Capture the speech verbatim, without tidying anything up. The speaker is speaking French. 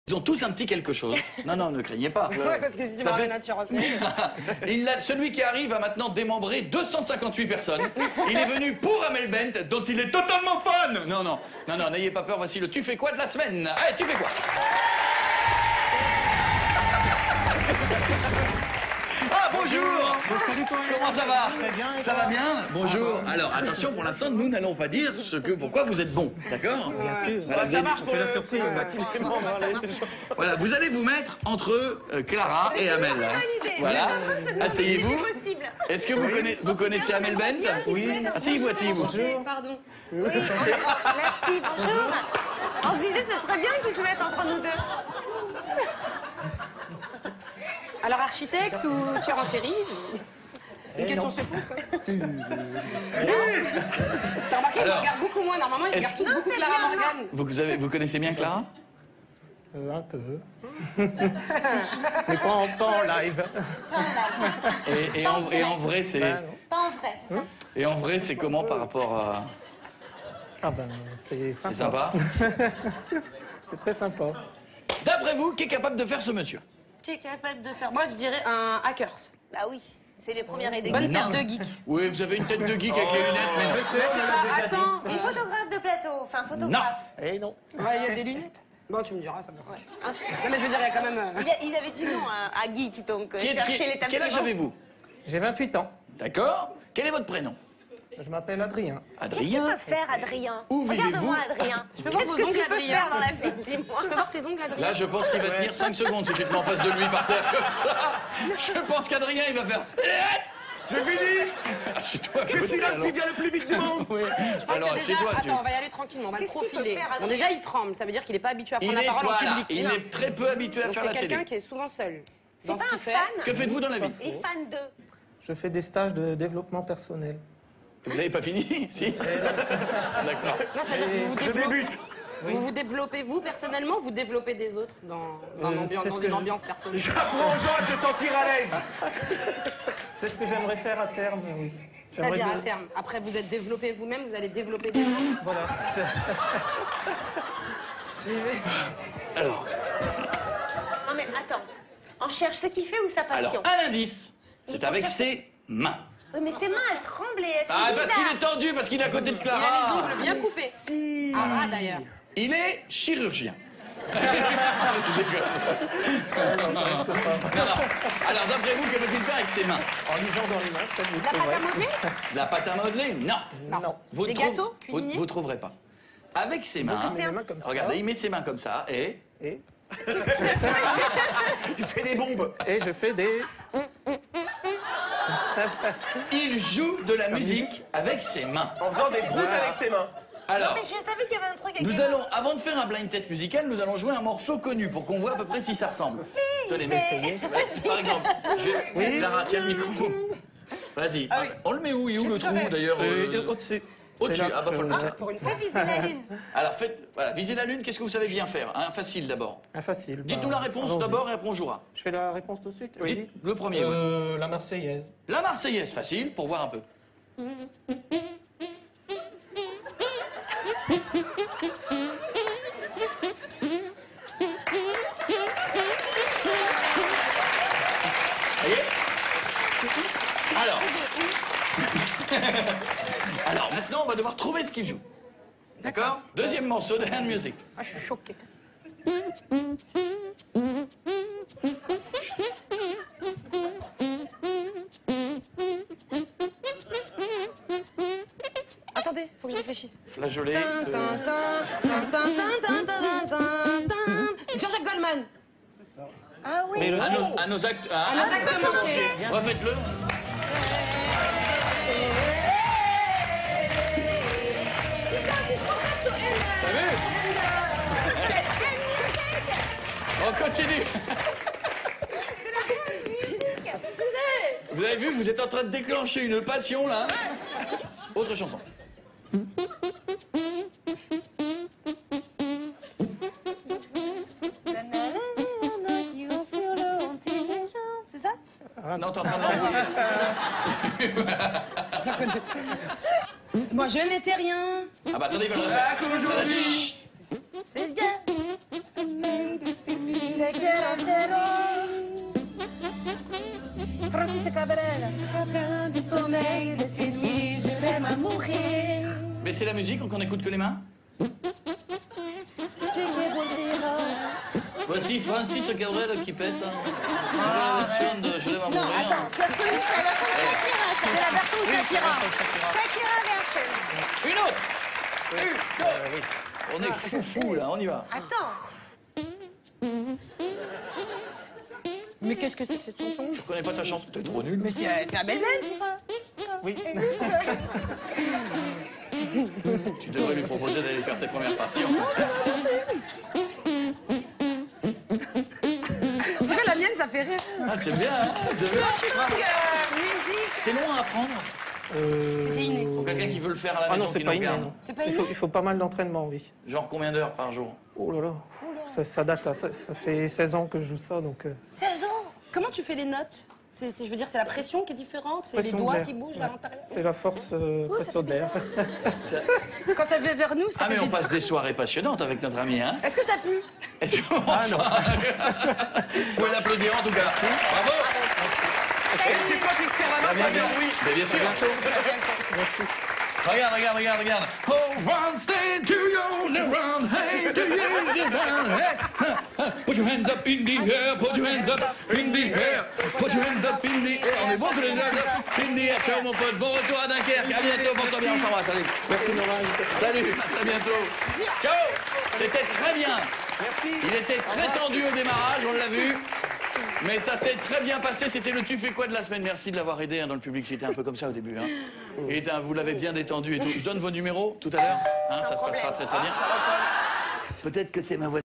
Ils ont tous un petit quelque chose. Non, non, ne craignez pas. Ouais, parce que si tu Ça m'as fait- rien à tuer en série. Il a- Celui qui arrive a maintenant démembré deux cent cinquante-huit personnes. Il est venu pour Amel Bent, dont il est totalement fan. Non, non, non, non, n'ayez pas peur, voici le tu fais quoi de la semaine. Allez, tu fais quoi? Ah, bonjour. Salut toi. Comment ça va? Très bien. et Ça toi va bien? Bonjour. Alors, attention, pour l'instant, nous n'allons pas dire ce que, pourquoi vous êtes bon, d'accord? Bien sûr. Voilà, vous allez- On fait la surprise. Voilà, vous allez vous mettre entre euh, Clara et Amel. Voilà. Asseyez-vous. Est-ce que vous, conna- vous connaissez Amel Bent? Oui. Asseyez-vous, asseyez-vous. Pardon. Oui, merci, bonjour. On se disait ce serait bien qu'ils se mettent entre nous deux. Alors, architecte ou tueur en série? Une question se pose, quoi. T'as remarqué, il Alors, regarde beaucoup moins. Normalement, il est-ce- regarde tous beaucoup Clara Morgan. Vous, vous avez- vous connaissez bien Clara? Euh, un peu. Mais pas en, pas en live. Et, et en, et en vrai, c'est Ben, non. Pas en vrai, c'est ça? et en vrai, c'est comment par rapport à... Ah ben, c'est C'est sympa. sympa. C'est très sympa. D'après vous, qui est capable de faire ce monsieur? Tu es capable de faire. Moi, je dirais un hackers. Bah oui, c'est les premières idées. Bonne Non. tête de geek. Oui, vous avez une tête de geek avec les lunettes, mais je sais. Mais c'est pas. Attends. Et photographe de plateau, enfin photographe. Eh non. Ouais, il y a des lunettes. Bon, tu me diras, ça me ouais. Non, mais je veux dire, il y a quand même. euh, Il, a- il avait dit non à, à Geek, donc euh, Qui est- cherchez qui- les tables Quel âge suivantes. avez-vous? J'ai vingt-huit ans. D'accord. Quel est votre prénom? Je m'appelle Adrien. Qu'est-ce que tu Adrien. peux faire, Adrien? Où vivez-vous? Regarde-moi, Adrien. Je peux voir Qu'est-ce vos que ongles, tu peux Adrien faire dans la vie, dis-moi? Je peux voir tes ongles, Adrien? Là, je pense qu'il va tenir cinq secondes si tu te mets en face de lui par terre comme ça. Je pense qu'Adrien, il va faire... J'ai fini. Ah, c'est toi, Je suis là qui vient le plus vite du monde. Je pense que Alors, déjà, c'est toi, tu- attends, on va y aller tranquillement, on va le Qu'est-ce qu'il peut profiler. faire, Bon, Adrien? déjà, il tremble, ça veut dire qu'il n'est pas habitué à Il prendre la est, parole en voilà, public. il est très peu habitué à Donc faire c'est la quelqu'un télé. qui est souvent seul. C'est Dans ce pas qu'il un fait. fan. Que faites-vous dans la vie? Et fan de. Je fais des stages de développement personnel. Vous n'avez pas fini? Si. D'accord. Non, c'est-à-dire que vous vous Je développez, débute. vous vous développez vous personnellement, vous développez des autres dans, un Euh, ambiance, c'est dans ce que une je- ambiance personnelle. J'apprends aux gens à se sentir à l'aise. C'est ce que j'aimerais faire à terme, oui. J'aimerais C'est-à-dire à de- terme. Après, vous êtes développé vous-même, vous allez développer des autres. Voilà. Je- Alors, Non mais attends, on cherche ce qu'il fait ou sa alors, passion? un indice. C'est Il avec cherche- ses mains. Oui, mais ses mains, elles tremblent et elles sont Ah, parce qu'il bizarres. est tendu, parce qu'il est à côté de Il a les Clara. ongles bien coupés. Ah, d'ailleurs. Il est chirurgien. Je déconne. Non, ça reste pas. Non, non. Alors, d'après vous, que peut-il faire avec ses mains? En lisant dans les mains, peut-être. oui, La c'est pâte vrai. à modeler? La pâte à modeler? Non. Non. Vous Des trouv- gâteaux vous, cuisinés? vous trouverez pas. Avec ses mains, met les mains comme ça. regardez, il met ses mains comme ça et... Et, Il fait des bombes. et je fais des... Il joue de la musique avec ses mains. En faisant des broutes avec ses mains. Alors, Mais je savais qu'il y avait un truc avec nous les mains. allons, avant de faire un blind test musical, nous allons jouer un morceau connu pour qu'on voit à peu près si ça ressemble. Tenez, mais essayez. Par exemple, je vais... Oui. Lara, tiens le micro. Vas-y. Ah oui. On le met où? Il est où le trou, ferai. d'ailleurs? Euh, euh, Au-dessus. Au-dessus. C'est là Ah, bah, que faut le je- mettre. Pour une fois, Viser la lune. Alors, faites... Voilà, visez la lune, qu'est-ce que vous savez bien faire? Un facile, d'abord. Un facile. bah, Dites-nous la réponse allons-y. d'abord et après on jouera. Je fais la réponse tout de suite. Dites le premier, ouais. Euh, La Marseillaise. La Marseillaise, facile, pour voir un peu. Voyez? Alors. Alors, maintenant, on va devoir trouver ce qu'il joue. D'accord? Deuxième morceau de Hand Music. Ah, je suis choquée. Attendez, faut que je réfléchisse. Flageolet. Tin, de- tin, tin, tin, tin, tin, tin, tin, tin, tin. Jean-Jacques Goldman. Ah oui. Mais le À titre. nos, à nos actes. à- À nos actes manqués. Refaites-le. Putain, c'est trop ça, T'as vu? On continue. Vous avez vu, vous êtes en train de déclencher une passion là. Autre chanson. C'est ça? Non, t'es en train d'envoyer. Moi, je n'étais rien. Ah bah attendez, je vais le refaire. Aujourd'hui. Chut. C'est bien. Te quiero cero. Francis Cabrel. Atteint du sommeil, de ces nuits, je vais m'en mourir. Baissez la musique, qu'on écoute que les mains. Voici Francis Cabrel qui pète. Hein. La version de Je l'aime à Non, mourir. attends, tu as reconnu, c'est la version de Shakira, ça. C'est la version de Shakira. Shakira version. Une autre. Une autre. On est fou fou là, on y va. Attends. Mais qu'est-ce que c'est que cette chanson? Tu connais pas ta chanson? T'es trop nul. Mais c'est euh, c'est Abel Ben, Oui. Tu devrais lui proposer d'aller faire tes premières parties en plus. En tout cas, la mienne, ça fait rire. Ah, c'est bien, hein? C'est bien. Je trouve que musique... C'est long à apprendre. Euh... C'est inné. Pour quelqu'un qui veut le faire à la Ah maison, non, c'est qui pas nous inné, regarde. non. C'est pas Il faut, inné il faut pas mal d'entraînement, oui. Genre combien d'heures par jour? Oh là là, ça, ça date, hein, ça, ça fait seize ans que je joue ça, donc... Euh... seize ans. Comment tu fais les notes? C'est, c'est- je veux dire, c'est la pression qui est différente, c'est les pression doigts d'air. qui bougent Ouais. à l'intérieur. C'est la force euh, Oh, ça pression fait d'air. Quand ça vient vers nous, ça Ah, fait mais on bizarre. passe des soirées passionnantes avec notre ami, hein? Est-ce que ça pue? Est-ce que- Ah non. Vous pouvez l'applaudir en tout cas. Bravo. Et c'est toi qui te sers la main, Bien, bien. Fabien, oui. Mais bien sûr. Merci. Regarde, regarde, regarde, regarde. Oh, one stand to you, the round, hey, to you, the round, hey. Huh, huh. Put your hands up in the air, put your hands up in the air, put your hands up in the air. On est bon tous les deux, in the air. Ciao mon pote, bon retour à Dunkerque. À bientôt, porte-toi bien, on s'embrasse, salut. Merci Nora. Salut, à très bientôt. Ciao. C'était très bien. Merci. Il était très tendu au démarrage, on l'a vu. Mais ça s'est très bien passé, c'était le tu fais quoi de la semaine. Merci de l'avoir aidé hein, dans le public, c'était un peu comme ça au début. Hein. Et hein, vous l'avez bien détendu et tout. Je donne vos numéros tout à l'heure, hein, ça se passera très très bien. Peut-être que c'est ma voix.